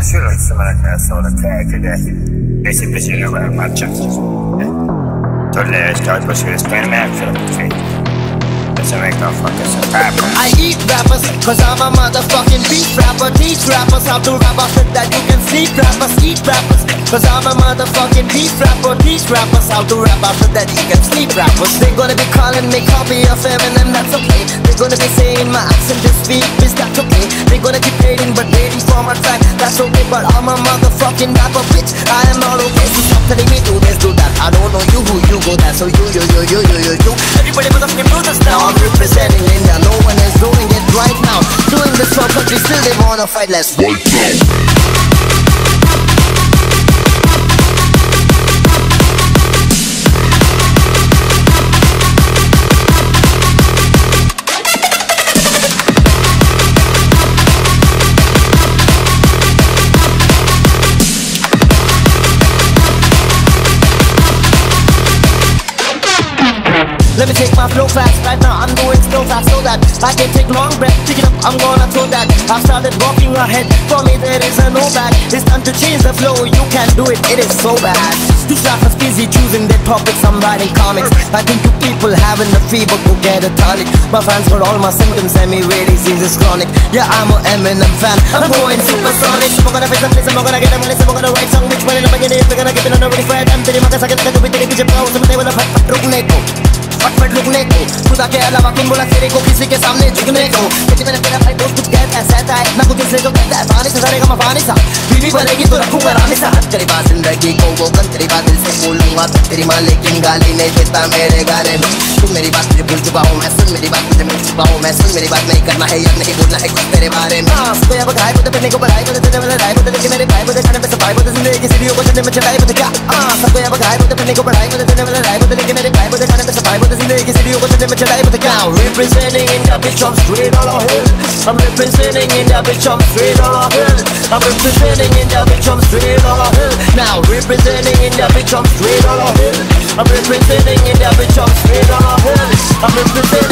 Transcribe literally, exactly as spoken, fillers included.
nessuno insomma la sola tecnica e semplicemente una marcia tolle start possibile sperimentare perché I eat rappers, cause I'm a motherfucking beat rapper. Teach rappers how to rap after that you can sleep. Rappers eat rappers, cause I'm a motherfucking beat rapper. Teach rappers how to rap after that you can sleep. Rappers, they're gonna be calling me copy of Eminem, that's okay. They're gonna be saying my accent is weak, is that's okay. They're gonna keep hating but waiting for my track, that's okay. But I'm a motherfucking rapper, bitch, I am not okay. So stop telling me do this, do that. I don't know you, who you go that. So you, you, you, you, you, you, you. Everybody motherfucking do this now. I'm representing India, no one is doing it right now. Doing this for country, still they wanna fight, let's fight now. Let me take my flow fast, right now I'm doing slow fast so that I can take long breath, pick it up, I'm gonna throw that. I've started walking ahead, for me there is a no back. It's time to change the flow, you can't do it, it is so bad. These rappers busy choosing their topics, I'm writing comics. I think you people having the fever, go get a tonic. My fans got all my symptoms, EMIWAY disease is chronic. Yeah, I'm a Eminem fan, I'm going supersonic. I'm gonna face some place, I'm gonna get a money, I'm gonna write song. Which one in the beginning, they're gonna give it on a really fat. I'm pretty much a second, I'm gonna be the some they will have रुकने को फटफट रुकने को खुदा के अलावा कौन बोला तेरे को किसी के सामने झुकने को क्योंकि मैंने तेरा भाई दोस्त कुछ कहता है सहता है ना कुछ इससे जो कहता है पानी से सरेगा मैं पानी सा बीवी बनेगी तो रखूंगा रानी सा तेरी बात जिंदगी को वो कल तेरी बात दिल से बोलूंगा तो तेरी माँ लेकिन गाली नहीं देता मेरे गाने में तुम मेरी बात तुझे भूल चुका हूँ मैं सुन मेरी बात तुझे मिल चुका हूँ मैं सुन मेरी बात नहीं करना है या नहीं बोलना है कुछ तेरे बारे में तो अब घाय बोलते पहनने को बढ़ाई बोलते तेरे वाला राय बोलते लेकिन मेरे भाई बोलते खाने पे सफाई बोलते जिंदगी की सीढ़ियों को चढ़ने में चढ़ाई बोलते क्या सबको अब घाय बोलते पहनने को बढ़ाई बोलते तेरे वाला राय बोलते लेकिन मेरे भाई बोलते खाने पे सफाई बोलते जिंदगी की सीढ़ियों को चढ़ने में चढ़ाई बोलते क्या representing in the bitch I'm straight on a hill I'm representing in the bitch I'm straight on a hill I'm representing in the bitch I'm straight on a hill now representing in the bitch I'm straight on a hill I'm representing in the bitch I'm straight on a hill I'm representing